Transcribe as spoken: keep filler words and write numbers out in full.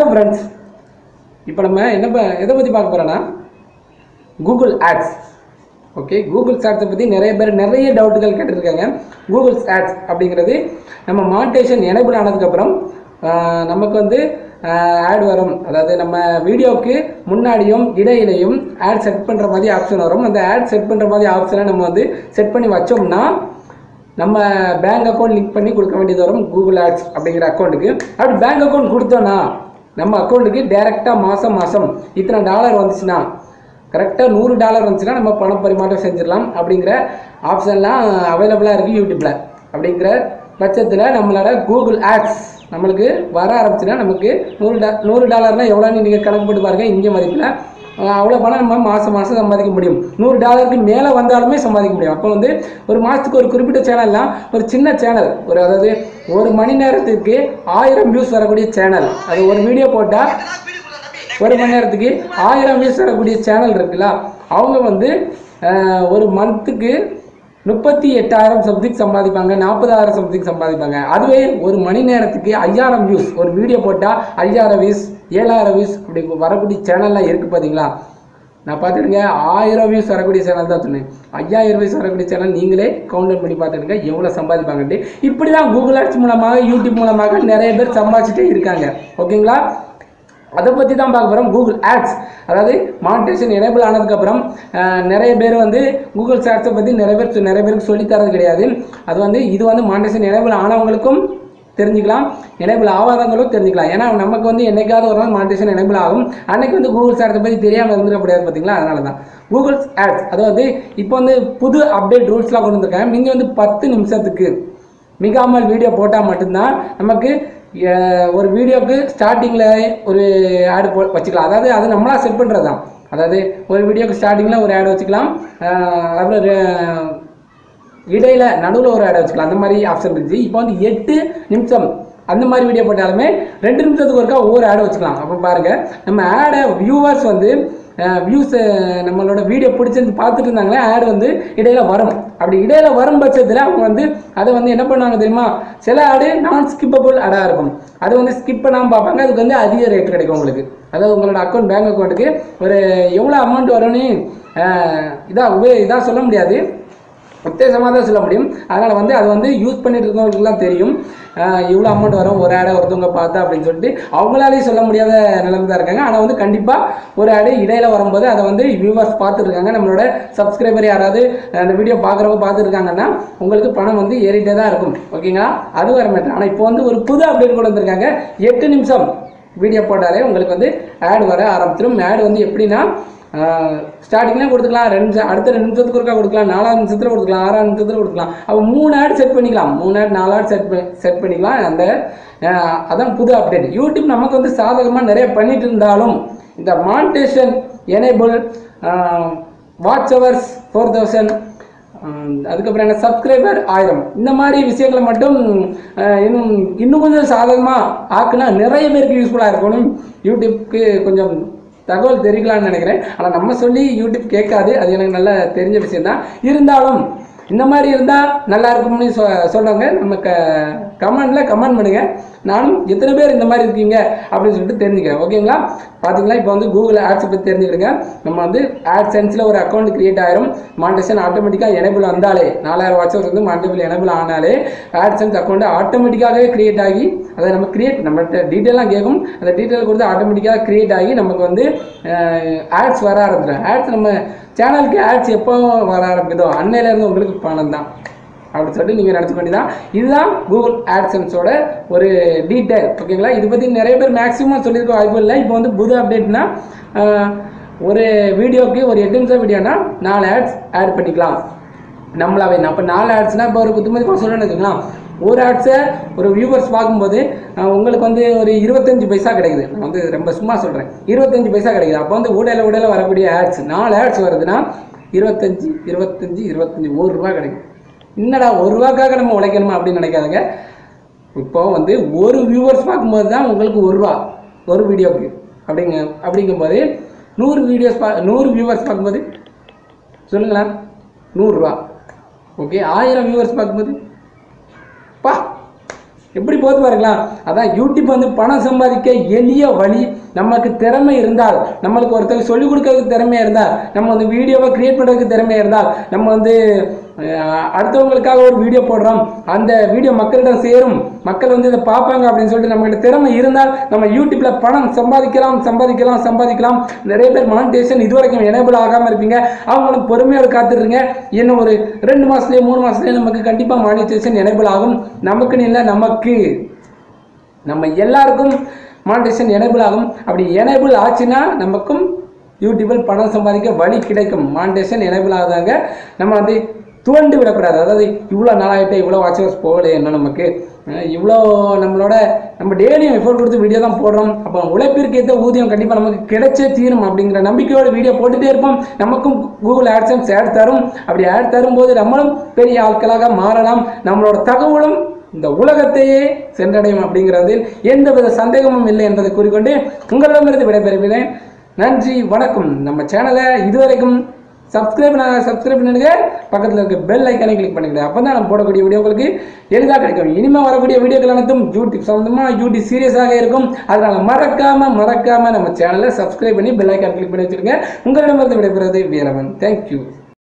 Friends, இப்போ நம்ம என்ன எதை பற்றி பார்க்க போகிறோன்னா கூகுள் ஆட்ஸ். ஓகே, கூகுள் ஆட்ஸை பற்றி நிறைய பேர் நிறைய டவுட்டுகள் கேட்டுருக்காங்க. கூகுள் ஆட்ஸ் அப்படிங்கிறது நம்ம மானிட்டைசேஷன் எனேபிள் ஆனதுக்கப்புறம் நமக்கு வந்து ஆட் வரும். அதாவது நம்ம வீடியோவுக்கு முன்னாடியும் இடையிலையும் ஆட் செட் பண்ணுற மாதிரி ஆப்ஷன் வரும். அந்த ஆட் செட் பண்ணுற மாதிரி ஆப்ஷனை நம்ம வந்து செட் பண்ணி வச்சோம்னா நம்ம பேங்க் அக்கௌண்ட் லிங்க் பண்ணி கொடுக்க வேண்டியது வரும் கூகுள் ஆட்ஸ் அப்படிங்கிற அக்கௌண்ட்டுக்கு. அப்படி பேங்க் அக்கௌண்ட் கொடுத்தோன்னா நம்ம அக்கௌண்ட்டுக்கு டேரெக்டாக மாதம் மாதம் இத்தனை டாலர் வந்துச்சுன்னா, கரெக்டாக நூறு டாலர் வந்துச்சுன்னா நம்ம பணம் பரிமாற்றம் செஞ்சிடலாம். அப்படிங்கிற ஆப்ஷன்லாம் அவைலபிளாக இருக்குது யூடியூப்பில். அப்படிங்கிற பட்சத்தில் நம்மளோட கூகுள் ஆட்ஸ் நம்மளுக்கு வர ஆரம்பிச்சுன்னா நமக்கு நூறு டா நூறு டாலர்னால் எவ்வளோன்னு நீங்கள் கணக்கு போட்டு பாருங்கள். இங்கே மதிப்பில் அவ்வளோ பணம் நம்ம மாதம் மாதம் சம்பாதிக்க முடியும். நூறு டாலருக்கு மேலே வந்தாலுமே சம்பாதிக்க முடியும். அப்போ வந்து ஒரு மாதத்துக்கு ஒரு குறிப்பிட்ட சேனல்லாம் ஒரு சின்ன சேனல், ஒரு அதாவது ஒரு மணி நேரத்துக்கு ஆயிரம் வியூஸ் வரக்கூடிய சேனல், அது ஒரு வீடியோ போட்டால் ஒரு மணி நேரத்துக்கு ஆயிரம் வியூஸ் வரக்கூடிய சேனல் இருக்குல்ல, அவங்க வந்து ஒரு மந்த்துக்கு முப்பத்தி எட்டாயிரம் சம்திங் சம்பாதிப்பாங்க, நாற்பதாயிரம் சம்திங் சம்பாதிப்பாங்க. அதுவே ஒரு மணி நேரத்துக்கு ஐயாயிரம் வியூஸ், ஒரு வீடியோ போட்டால் ஐயாயிரம் வியூஸ் ஏழாயிரம் வியூஸ் அப்படி வரக்கூடிய சேனல்லாம் இருக்குது பார்த்தீங்களா. நான் பார்த்துடுங்க, ஆயிரம் வியூஸ் வரக்கூடிய சேனல் தான் சொன்னேன். ஐயாயிரம் வியூஸ் வரக்கூடிய சேனல் நீங்களே கவுண்ட் பண்ணி பார்த்துடுங்க எவ்வளோ சம்பாதிப்பாங்கன்ட்டு. இப்படி தான் கூகுள் ஆட்ஸ் மூலமாக யூடியூப் மூலமாக நிறைய பேர் சம்பாதிச்சுட்டே இருக்காங்க. ஓகேங்களா, அதை பற்றி தான் பார்க்க போகிறோம். கூகுள் ஆட்ஸ் அதாவது மானிட்டைசேஷன் எனேபிள் ஆனதுக்கப்புறம் நிறைய பேர் வந்து கூகுள் ஆட்ஸை பற்றி நிறைய பேர் நிறைய பேருக்கு சொல்லித்தரது கிடையாது. அது வந்து இது வந்து மானிட்டைசேஷன் எனேபிள் ஆனவங்களுக்கும் தெரிஞ்சுக்கலாம், எனேபிள் ஆகாதவங்களும் தெரிஞ்சுக்கலாம். ஏன்னா நமக்கு வந்து என்னைக்காவது ஒரு நாள் மானிட்டைசேஷன் எனேபிள் ஆகும், அன்னைக்கு வந்து கூகுள் ஆட்ஸை பற்றி தெரியாமல் இருந்துடக்கூடாது பார்த்தீங்களா. அதனால தான் கூகுள் ஆட்ஸ் அதாவது இப்போ வந்து புது அப்டேட் ரூல்ஸ்லாம் கொண்டு வந்திருக்காங்க. நீங்கள் வந்து பத்து நிமிஷத்துக்கு மிகாமல் வீடியோ போட்டால் மட்டும்தான் நமக்கு ஒரு வீடியோவுக்கு ஸ்டார்டிங்கில் ஒரு ஆடு போ வச்சுக்கலாம். அதாவது அது நம்மளாக செட் பண்ணுறது தான். அதாவது ஒரு வீடியோக்கு ஸ்டார்டிங்கில் ஒரு ஆடு வச்சுக்கலாம், அப்புறம் இடையில நடுவில் ஒரு ஆடை வச்சுக்கலாம். அந்த மாதிரி ஆப்ஷன் இருந்துச்சு. இப்போ வந்து எட்டு நிமிஷம் அந்த மாதிரி வீடியோ போட்டாலுமே ரெண்டு நிமிஷத்துக்கு ஒருக்கா ஒவ்வொரு ஆடை வச்சுக்கலாம். அப்போ பாருங்கள், நம்ம ஆடை வியூவர்ஸ் வந்து வியூஸ் நம்மளோட வீடியோ பிடிச்சிருந்து பார்த்துட்டு இருந்தாங்களே, ஆடு வந்து இடையில வரும். அப்படி இடையில வரும் பட்சத்தில் அவங்க வந்து அதை வந்து என்ன பண்ணுவாங்க தெரியுமா, சில ஆடு நான் ஸ்கிப்பபிள் ஆடாக இருக்கும், அது வந்து ஸ்கிப் பண்ணாமல் பார்ப்பாங்க. அதுக்கு வந்து அதிக ரேட் கிடைக்கும் உங்களுக்கு. அதாவது உங்களோட அக்கௌண்ட் பேங்க் அக்கௌண்ட்டுக்கு ஒரு எவ்வளோ அமௌண்ட் வரும்னு இதாக உபே இதாக சொல்ல முடியாது, உத்தேசமாக தான் சொல்ல முடியும். அதனால் வந்து அது வந்து யூஸ் பண்ணிட்டு இருக்கவங்களுக்குலாம் தெரியும் இவ்வளோ அமௌண்ட் வரும் ஒரு ஆடை ஒருத்தவங்க பார்த்தா அப்படின்னு சொல்லிட்டு அவங்களாலேயும் சொல்ல முடியாத நிலைமை தான் இருக்காங்க. ஆனால் வந்து கண்டிப்பாக ஒரு ஆடு இடையில வரும்போது அதை வந்து வியூவர்ஸ் பார்த்துருக்காங்க, நம்மளோட சப்ஸ்கிரைபர் யாராவது அந்த வீடியோ பார்க்குறவங்க பார்த்துருக்காங்கன்னா உங்களுக்கு பணம் வந்து ஏறிட்டே தான் இருக்கும். ஓகேங்களா, அது வர மாட்டேன். ஆனால் இப்போ வந்து ஒரு புது அப்டேட் கொண்டு வந்திருக்காங்க. எட்டு நிமிஷம் வீடியோ போட்டாலே உங்களுக்கு வந்து ஆடு வர ஆரம்பிச்சிடும். ஆடு வந்து எப்படின்னா ஸ்டார்டிங்லேயே கொடுத்துக்கலாம், ரெண்டு அடுத்த ரெண்டு நிமிஷத்துக்கு ஒருக்கா கொடுக்கலாம், நாலாவது நிமிஷத்தில் கொடுக்கலாம், ஆறாவது நிமிஷத்தில் கொடுக்கலாம். அப்போ மூணு ஆட் செட் பண்ணிக்கலாம், மூணு ஆட் நாலு ஆட் செட் செட் பண்ணிக்கலாம். அந்த அதான் புது அப்டேட். யூடியூப் நமக்கு வந்து சாதகமாக நிறைய பண்ணிட்டு இருந்தாலும் இந்த monetization enable, watch hours four thousand, அதுக்கப்புறம் என்ன சப்ஸ்கிரைபர் ஆயிரம், இந்த மாதிரி விஷயங்களை மட்டும் இன்னும் இன்னும் கொஞ்சம் சாதகமாக ஆக்குனா நிறைய பேருக்கு யூஸ்ஃபுல்லாக இருக்கணும். யூடியூப்க்கு கொஞ்சம் தகவல் தெரிவிக்கலான்னு நினைக்கிறேன். ஆனால் நம்ம சொல்லி யூடியூப் கேட்காது, அது எனக்கு நல்லா தெரிஞ்ச விஷயந்தான். இருந்தாலும் இந்த மாதிரி இருந்தால் நல்லா இருக்கும்னு சொ சொல்லுவாங்க நம்ம க கமெண்டில் கமெண்ட் பண்ணுங்கள். நானும் எத்தனை பேர் இந்த மாதிரி இருக்கீங்க அப்படின்னு சொல்லிட்டு தெரிஞ்சுக்கிறேன். ஓகேங்களா, பார்த்தீங்களா, இப்போ வந்து கூகுள் ஆட்ஸை பற்றி தெரிஞ்சுக்கிடுங்க. நம்ம வந்து ஆட் சென்ஸில் ஒரு அக்கௌண்ட் கிரியேட் ஆயிரும். மானிட்டைசேஷன் ஆட்டோமேட்டிக்காக எனேபிள் வந்தாலே, நாலாயிரம் வாட்சர்ஸ் வந்து மானிட்டபிள் எனேபிள் ஆனாலே ஆட் சென்ஸ் அக்கௌண்ட் ஆட்டோமேட்டிக்காகவே கிரியேட் ஆகி, அதை நம்ம கிரியேட் நம்மகிட்ட டீட்டெயிலாக கேட்கும், அந்த டீட்டெயில் கொடுத்து ஆட்டோமேட்டிக்காக கிரியேட் ஆகி நமக்கு வந்து ஆட்ஸ் வர ஆரம்பிச்சிடும். ஆட்ஸ் நம்ம சேனலுக்கு ஆட்ஸ் எப்போ வர ஆரம்பிக்குதோ அன்னையிலேருந்து உங்களுக்கு பணம் தான் அப்படி சொல்லிட்டு நீங்கள் நினச்ச வேண்டி தான். இதுதான் கூகுள் ஆட்சன்ஸோட ஒரு டீட்டெயில். ஓகேங்களா, இது பற்றி நிறைய பேர் மேக்ஸிமம் சொல்லியிருக்க வாய்ப்பு இல்லை. இப்போ வந்து புது அப்டேட்னா ஒரு வீடியோக்கு ஒரு எட்டு நிமிஷம் வீடியோனா நாலு ஆட்ஸ் ஆட் பண்ணிக்கலாம் நம்மளாவே. அப்போ நாலு ஆட்ஸ்னால் இப்போ ஒரு குத்துமதிப்பாக சொல்லணும்னு வச்சுக்கலாம், ஒரு ஆட்ஸை ஒரு வியூவர்ஸ் பார்க்கும்போது உங்களுக்கு வந்து ஒரு இருபத்தஞ்சி பைசா கிடைக்குது. நான் வந்து ரொம்ப சும்மா சொல்கிறேன், இருபத்தஞ்சி பைசா கிடைக்குது. அப்போ வந்து ஊடையில் ஊடையில் வரக்கூடிய ஆட்ஸ் நாலு ஆட்ஸ் வருதுன்னா இருபத்தஞ்சி இருபத்தஞ்சி இருபத்தஞ்சி ஒரு ரூபா கிடைக்கும். என்னடா ஒரு ரூபாக்காக நம்ம உழைக்கணுமா அப்படின்னு நினைக்காதுங்க. இப்போ வந்து ஒரு வியூவர்ஸ் பார்க்கும்போது தான் உங்களுக்கு ஒரு ரூபா ஒரு வீடியோக்கு அப்படிங்க. அப்படிங்கும்போது நூறு வீடியோஸ் பா நூறு வியூவர்ஸ் பார்க்கும்போது சொல்லுங்களேன் நூறுரூவா. ஓகே, ஆயிரம் வியூவர்ஸ் பார்க்கும்போது பா எப்படி போது பாருங்களா. அதான் யூடியூப் வந்து பணம் சம்பாதிக்க எளிய வழி. நமக்கு திறமை இருந்தால், நம்மளுக்கு ஒருத்தருக்கு சொல்லிக் கொடுக்கறதுக்கு திறமையாக இருந்தால், நம்ம வந்து வீடியோவை கிரியேட் பண்ணுறதுக்கு திறமையாக இருந்தால், நம்ம வந்து அடுத்தவங்களுக்காக ஒரு வீடியோ போடுறோம், அந்த வீடியோ மக்களிடம் சேரும், மக்கள் வந்து இதை பார்ப்பாங்க அப்படின்னு சொல்லிட்டு நம்மகிட்ட திறமை இருந்தால் நம்ம யூடியூப்ல பணம் சம்பாதிக்கலாம் சம்பாதிக்கலாம் சம்பாதிக்கலாம். நிறைய பேர் மானிட்டேஷன் இதுவரைக்கும் எனேபிள் ஆகாமல் இருப்பீங்க. அவங்களும் பொறுமையோடு காத்துருங்க. இன்னும் ஒரு ரெண்டு மாசத்துலேயே மூணு மாசத்துலேயே நமக்கு கண்டிப்பாக மானிட்டேஷன் எனேபிள் ஆகும். நமக்குன்னு இல்லை, நமக்கு நம்ம எல்லாருக்கும் மானிட்டேஷன் எனேபிள் ஆகும். அப்படி எனேபிள் ஆச்சுன்னா நமக்கும் யூடியூபில் பணம் சம்பாதிக்க வழி கிடைக்கும். மானிட்டேஷன் எனேபிள் ஆகுதாங்க. நம்ம வந்து துவண்டு விடக்கூடாது. அதாவது இவ்வளோ நாளாகிட்டே இவ்வளோ வாட்ச் ஹவர்ஸ் போகல, என்ன நமக்கு இவ்வளோ நம்மளோட நம்ம டெய்லியும் எஃபோர்ட் கொடுத்து வீடியோ தான் போடுறோம். அப்போ உழைப்பிற்கு ஏற்ற ஊதியம் கண்டிப்பாக நமக்கு கிடைச்சே தீரும் அப்படிங்கிற நம்பிக்கையோட வீடியோ போட்டுகிட்டே இருப்போம். நமக்கும் கூகுள் ஆட்சன்ஸ் ஆட் தரும். அப்படி ஆட் தரும்போது நம்மளும் பெரிய ஆட்களாக மாறலாம். நம்மளோட தகவலும் இந்த உலகத்தையே சென்றடையும் அப்படிங்கிறதில் எந்தவித சந்தேகமும் இல்லை என்பதை கூறிக்கொண்டு உங்களிடமிருந்து விடைபெறுகிறேன். நன்றி, வணக்கம். நம்ம சேனலை இதுவரைக்கும் சப்ஸ்கிரைப் சப்ஸ்கிரைப் பண்ணுங்க, பக்கத்தில் இருக்க பெல் ஐக்கானை கிளிக் பண்ணிக்கிட்டு அப்போ தான் நம்ம போடக்கூடிய வீடியோ உங்களுக்கு எளிதாக கிடைக்கும். இனிமேல் வரக்கூடிய வீடியோக்கள் அனைத்தும் யூடியூப் சம்மந்தமாக யூடியூப் சீரியஸாக இருக்கும். அதனால் மறக்காமல் மறக்காமல் நம்ம சேனலை சப்ஸ்கிரைப் பண்ணி பெல் ஐக்கான் கிளிக் பண்ணி வச்சுருங்க. உங்களிடமிருந்து விடைபெறுவது வீரவன். தேங்க்யூ.